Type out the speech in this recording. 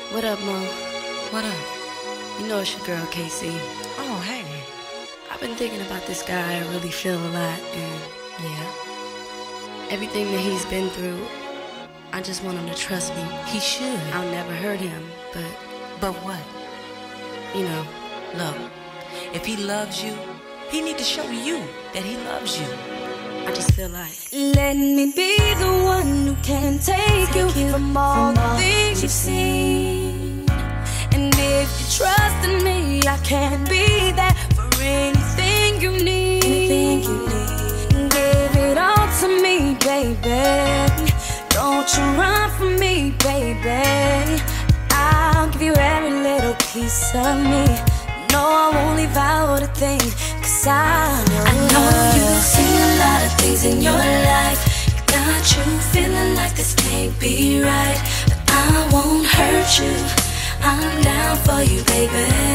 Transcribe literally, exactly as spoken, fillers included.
What up, Mo? What up? You know it's your girl, K C. Oh, hey. I've been thinking about this guy I really feel a lot, and Yeah? everything that he's been through, I just want him to trust me. He should. I'll never hurt him, but, But what? you know, Look, if he loves you, he need to show you that he loves you. I just feel like let me be the one who can take, take you, you from all the things you've seen. And if you trust in me, I can be there for anything you need. Anything you need. Give it all to me, baby. Don't you run from me, baby. I'll give you every little piece of me. No, I won't leave out a thing, cause I know I know you've seen a lot of things in your life. It got you feeling like this can't be right, but I won't hurt you. I'm down for you, baby.